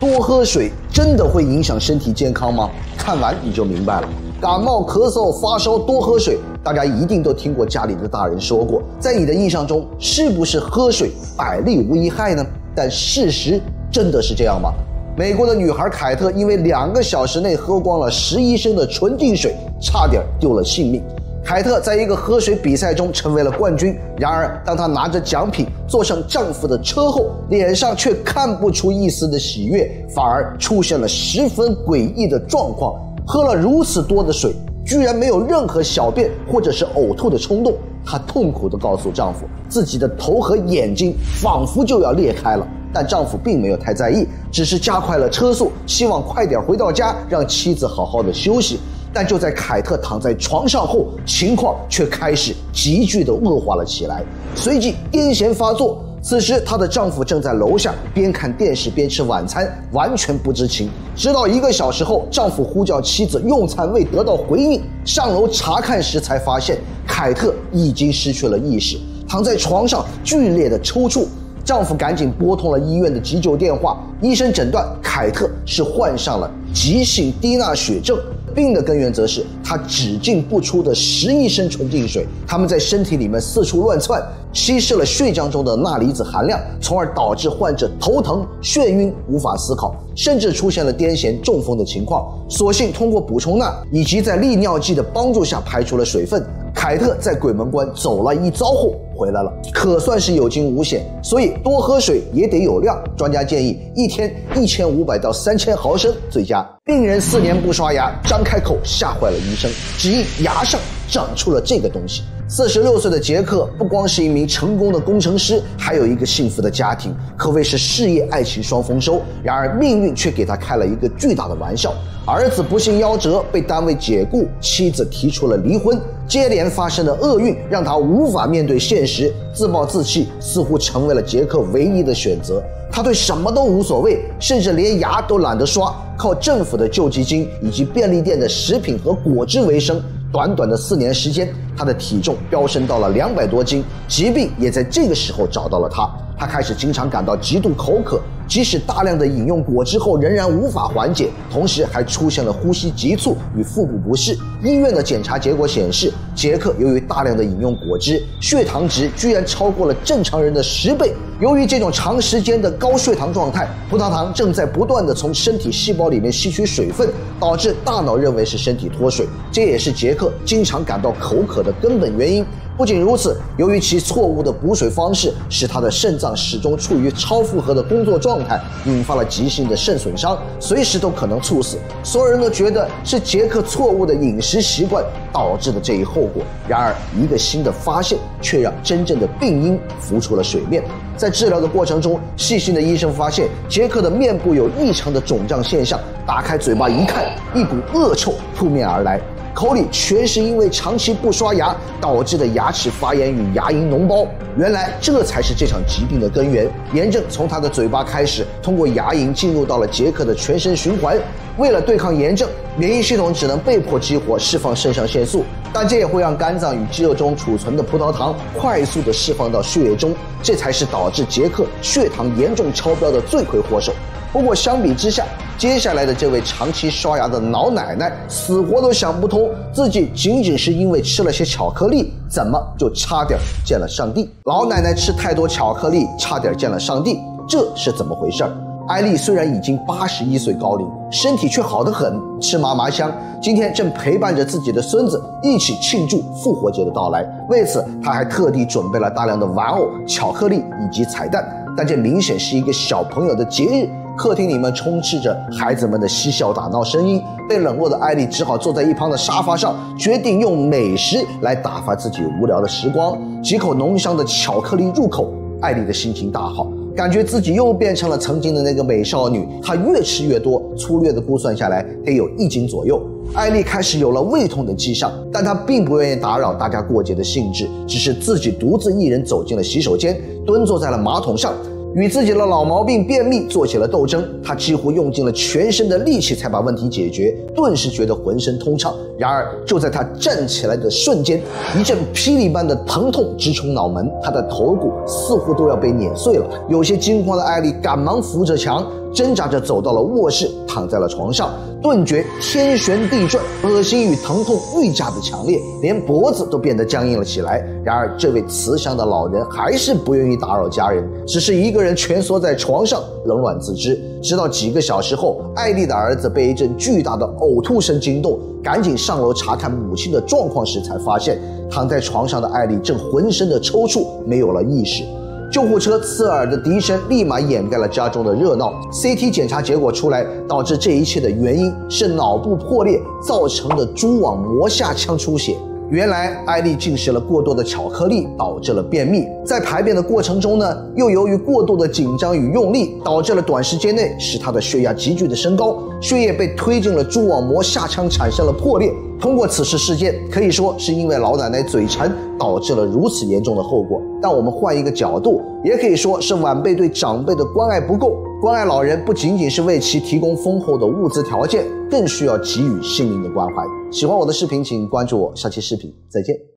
多喝水真的会影响身体健康吗？看完你就明白了。感冒、咳嗽、发烧多喝水，大家一定都听过家里的大人说过。在你的印象中，是不是喝水百利无一害呢？但事实真的是这样吗？美国的女孩凯特因为2个小时内喝光了11升的纯净水，差点丢了性命。凯特在一个喝水比赛中成为了冠军，然而当她拿着奖品坐上丈夫的车后，脸上却看不出一丝的喜悦，反而出现了十分诡异的状况。喝了如此多的水，居然没有任何小便或者是呕吐的冲动。她痛苦地告诉丈夫，自己的头和眼睛仿佛就要裂开了。但丈夫并没有太在意，只是加快了车速，希望快点回到家，让妻子好好的休息。但就在凯特躺在床上后，情况却开始急剧的恶化了起来，随即癫痫发作。此时她的丈夫正在楼下边看电视边吃晚餐，完全不知情。直到1个小时后，丈夫呼叫妻子用餐未得到回应，上楼查看时才发现凯特已经失去了意识，躺在床上剧烈的抽搐。丈夫赶紧拨通了医院的急救电话，医生诊断凯特是患上了急性低钠血症，病的根源则是她只进不出的11升纯净水，它们在身体里面四处乱窜，稀释了血浆中的钠离子含量，从而导致患者头疼、眩晕、无法思考，甚至出现了癫痫、中风的情况。所幸通过补充钠以及在利尿剂的帮助下排出了水分，凯特在鬼门关走了一遭后回来了，可算是有惊无险。所以多喝水也得有量，专家建议1天1500到3000毫升最佳。病人4年不刷牙，张开口吓坏了医生，只因牙上长出了这个东西。46岁的杰克不光是一名成功的工程师，还有一个幸福的家庭，可谓是事业爱情双丰收。然而命运却给他开了一个巨大的玩笑，儿子不幸夭折，被单位解雇，妻子提出了离婚，接连发生的厄运让他无法面对现实，自暴自弃似乎成为了杰克唯一的选择。他对什么都无所谓，甚至连牙都懒得刷，靠政府的救济金以及便利店的食品和果汁为生。短短的4年时间，他的体重飙升到了200多斤，疾病也在这个时候找到了他。他开始经常感到极度口渴，即使大量的饮用果汁后仍然无法缓解，同时还出现了呼吸急促与腹部不适。医院的检查结果显示，杰克由于大量的饮用果汁，血糖值居然超过了正常人的10倍。由于这种长时间的高血糖状态，葡萄糖正在不断的从身体细胞里面吸取水分，导致大脑认为是身体脱水，这也是杰克经常感到口渴的根本原因。不仅如此，由于其错误的补水方式，使他的肾脏始终处于超负荷的工作状态，引发了急性的肾损伤，随时都可能猝死。所有人都觉得是杰克错误的饮食习惯导致的这一后果。然而，一个新的发现却让真正的病因浮出了水面。在治疗的过程中，细心的医生发现杰克的面部有异常的肿胀现象，打开嘴巴一看，一股恶臭扑面而来。口里全是因为长期不刷牙导致的牙齿发炎与牙龈脓包，原来这才是这场疾病的根源。炎症从他的嘴巴开始，通过牙龈进入到了杰克的全身循环。为了对抗炎症，免疫系统只能被迫激活释放肾上腺素，但这也会让肝脏与肌肉中储存的葡萄糖快速的释放到血液中，这才是导致杰克血糖严重超标的罪魁祸首。不过相比之下，接下来的这位长期刷牙的老奶奶死活都想不通，自己仅仅是因为吃了些巧克力，怎么就差点见了上帝？老奶奶吃太多巧克力，差点见了上帝，这是怎么回事？艾丽虽然已经81岁高龄，身体却好得很，吃嘛嘛香。今天正陪伴着自己的孙子一起庆祝复活节的到来，为此她还特地准备了大量的玩偶、巧克力以及彩蛋。但这明显是一个小朋友的节日，客厅里面充斥着孩子们的嬉笑打闹声音，被冷落的艾丽只好坐在一旁的沙发上，决定用美食来打发自己无聊的时光。几口浓香的巧克力入口，艾丽的心情大好，感觉自己又变成了曾经的那个美少女。她越吃越多，粗略的估算下来得有1斤左右。艾丽开始有了胃痛的迹象，但她并不愿意打扰大家过节的兴致，只是自己独自一人走进了洗手间，蹲坐在了马桶上，与自己的老毛病便秘做起了斗争。他几乎用尽了全身的力气才把问题解决，顿时觉得浑身通畅。然而就在他站起来的瞬间，一阵霹雳般的疼痛直冲脑门，他的头骨似乎都要被碾碎了。有些惊慌的艾丽赶忙扶着墙， 挣扎着走到了卧室，躺在了床上，顿觉天旋地转，恶心与疼痛愈加的强烈，连脖子都变得僵硬了起来。然而这位慈祥的老人还是不愿意打扰家人，只是一个人蜷缩在床上冷暖自知。直到几个小时后，艾丽的儿子被一阵巨大的呕吐声惊动，赶紧上楼查看母亲的状况时，才发现躺在床上的艾丽正浑身的抽搐，没有了意识。救护车刺耳的笛声立马掩盖了家中的热闹。CT 检查结果出来，导致这一切的原因是脑部破裂造成的蛛网膜下腔出血。原来艾丽进食了过多的巧克力，导致了便秘。在排便的过程中呢，又由于过度的紧张与用力，导致了短时间内使她的血压急剧的升高，血液被推进了蛛网膜下腔，产生了破裂。通过此事件，可以说是因为老奶奶嘴馋导致了如此严重的后果。但我们换一个角度，也可以说是晚辈对长辈的关爱不够。关爱老人不仅仅是为其提供丰厚的物资条件，更需要给予心灵的关怀。喜欢我的视频请关注我，下期视频再见。